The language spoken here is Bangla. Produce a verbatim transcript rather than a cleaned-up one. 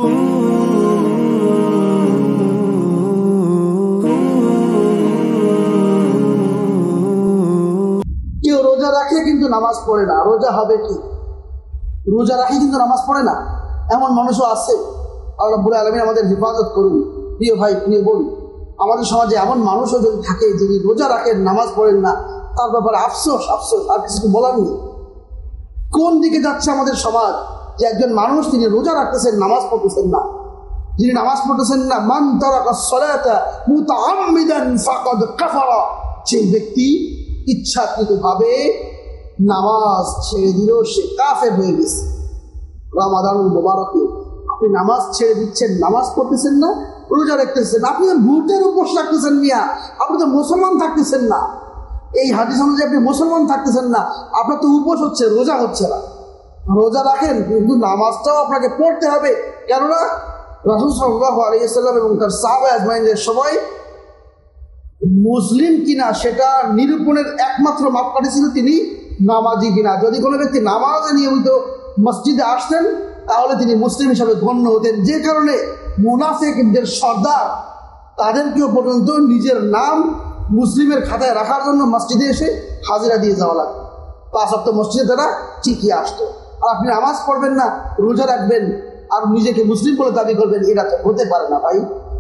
কেউ রোজা রাখে কিন্তু নামাজ পড়ে না, রোজা হবে কি? রোজা রাখে কিন্তু নামাজ পড়ে না, এমন মানুষও আছে। আল্লাহ রাব্বুল আলামিন আমাদের হেফাজত করুন। প্রিয় ভাই, প্রিয় বোন, আমাদের সমাজে এমন মানুষও যদি থাকে যিনি রোজা রাখেন, নামাজ পড়েন না, তার ব্যাপারে আফসোস আফসোস আর কিছু বলার নেই। কোন দিকে যাচ্ছে আমাদের সমাজ যে একজন মানুষ তিনি রোজা রাখতেছেন, নামাজ পড়তেছেন না। যিনি নামাজ পড়তেছেন না, মান তারাকা সলাতা মুতাআম্মিদান ফাকাদ কাফারা, সেই ব্যক্তি ইচ্ছাকৃতভাবে নামাজ ছেড়ে দিল, সে কাফের হয়ে গেছে। রমাদানুল মুবারকে আপনি নামাজ ছেড়ে দিচ্ছেন, নামাজ পড়তেছেন না, রোজা রাখতেছেন, আপনি ভূতের উপোস রাখতেছেন মিয়া, আপনি তো মুসলমান থাকতেছেন না। এই হাদিস অনুযায়ী আপনি মুসলমান থাকতেছেন না, আপনার তো উপোস হচ্ছে, রোজা হচ্ছে না। রোজা রাখেন কিন্তু নামাজটাও আপনাকে পড়তে হবে, কেননা রাসূল সাল্লাল্লাহু আলাইহি ওয়াসাল্লাম এবং তার সাহাবা আজমাইনদের সবাই মুসলিম কিনা সেটা নিরূপণের একমাত্র মাপকাঠি ছিল তিনি নামাজি কিনা। যদি কোনো ব্যক্তি নামাজে নিয়মিত মসজিদে আসতেন তাহলে তিনি মুসলিম হিসাবে গণ্য হতেন। যে কারণে মুনাফিকদের সর্দার তাদেরকেও পর্যন্ত নিজের নাম মুসলিমের খাতায় রাখার জন্য মসজিদে এসে হাজিরা দিয়ে যাওয়া লাগতো। পাঁচ ওয়াক্ত মসজিদে তারা ঠিকই আসতো। আর আপনি নামাজ পড়বেন না, রোজা রাখবেন আর নিজেকে মুসলিম বলে দাবি করবেন, এটা তো হতে পারে না ভাই।